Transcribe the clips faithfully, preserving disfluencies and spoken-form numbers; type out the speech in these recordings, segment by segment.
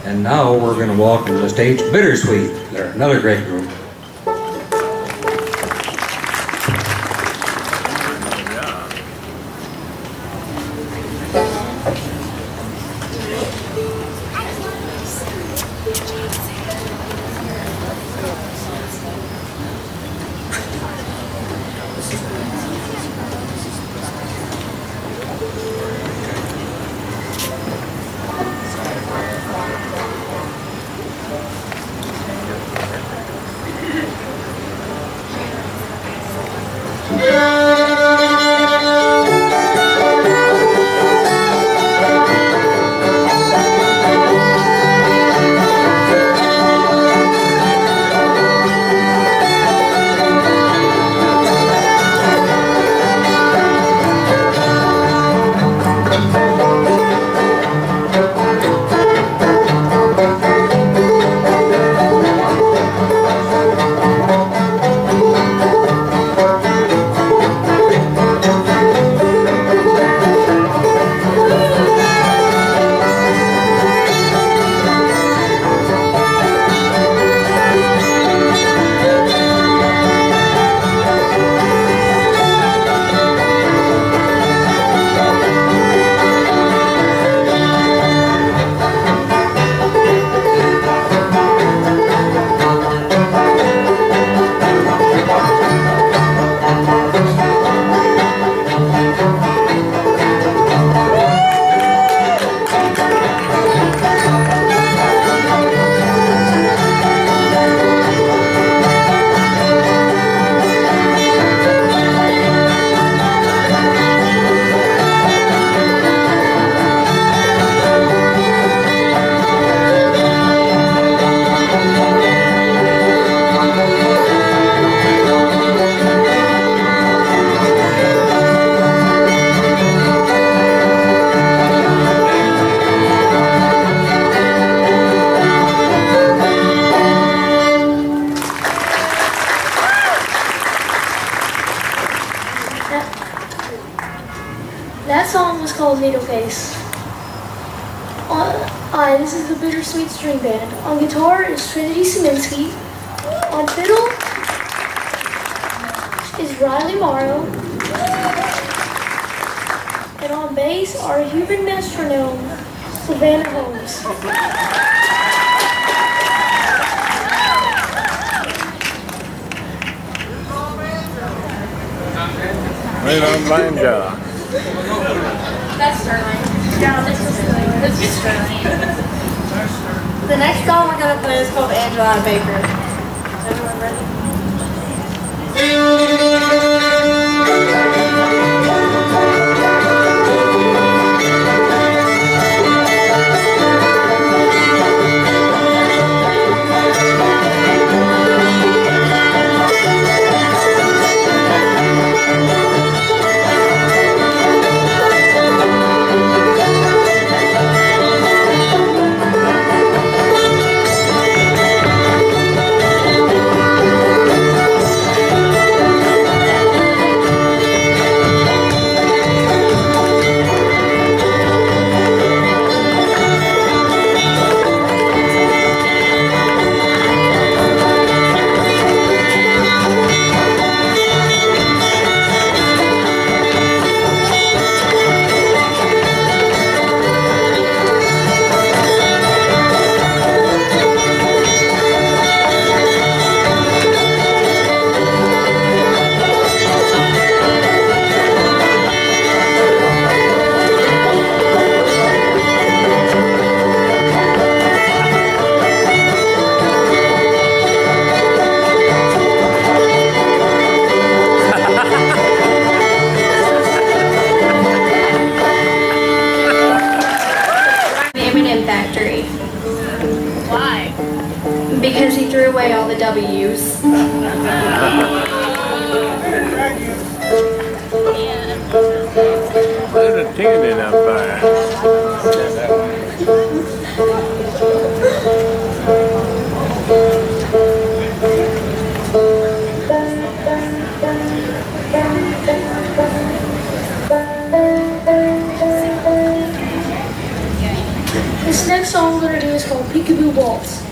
And now we're going to welcome to the stage Bittersweet. They're another great group. That song was called Needlecase. Uh, hi, this is the Bittersweet String Band. On guitar is Trinity Szymanski. On fiddle is Riley Morrow. And on bass are human metronome, Savannah Holmes. Right on banjo. That's Sterling. Yeah, this is Sterling. This is Sterling. The next song we're going to play is called Angela Baker. Everyone ready? Because he threw away all the W's. There's a tin up there. This next next song we're going to do is called Peekaboo Balls.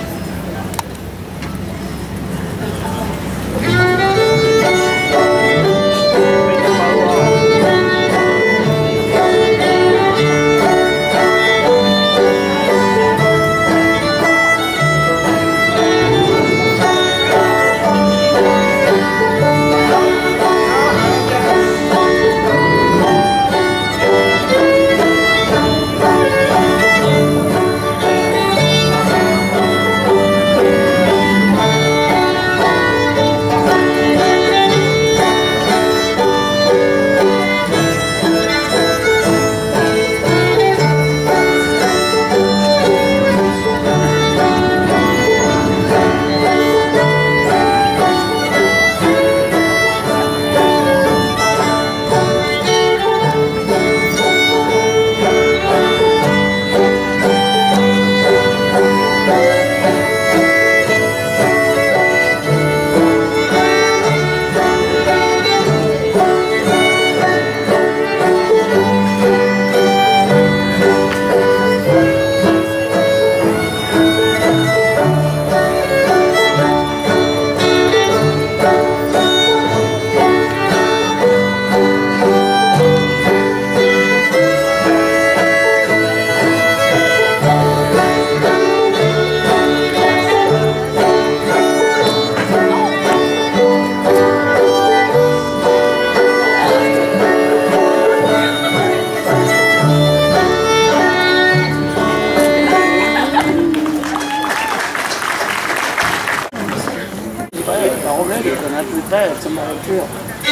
Already, then after we've had somebody drill.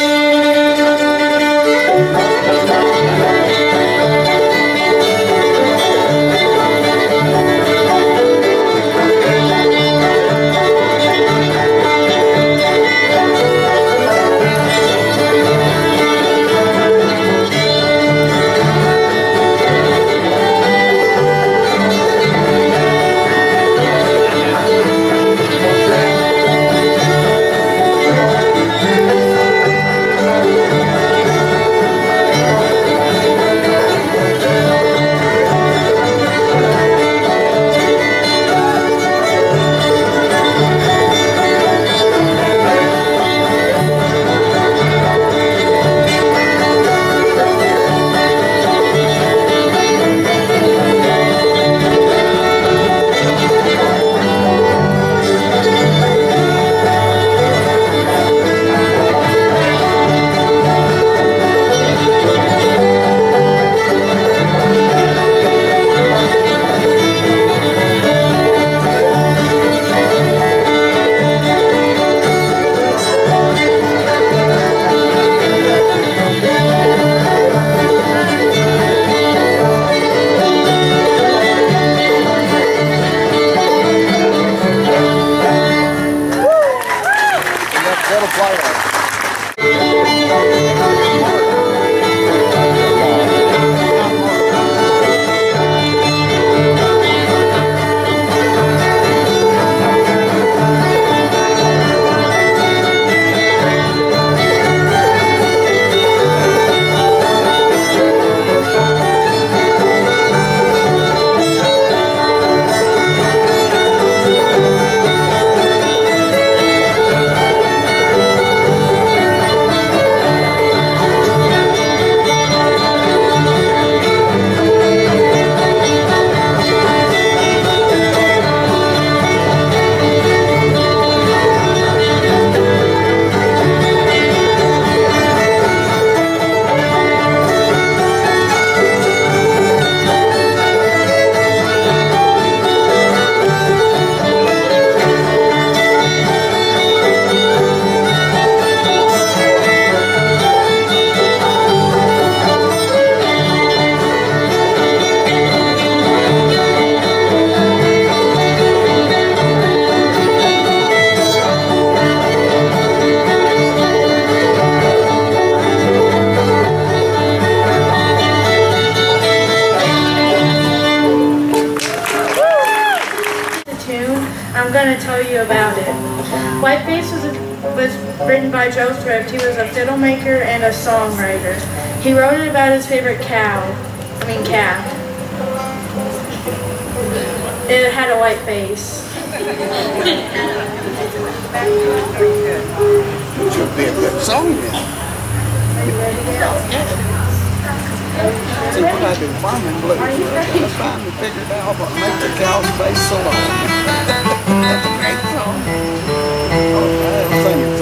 I'm going to tell you about it. Whiteface was, a, was written by Joe Thrift. He was a fiddle maker and a songwriter. He wrote it about his favorite cow, I mean calf. It had a white face. It should be a good song then. Are you ready now? See what I've been farming blues. I finally figured out what makes the cow's face so long. That's a great song. Oh, I'll sing it.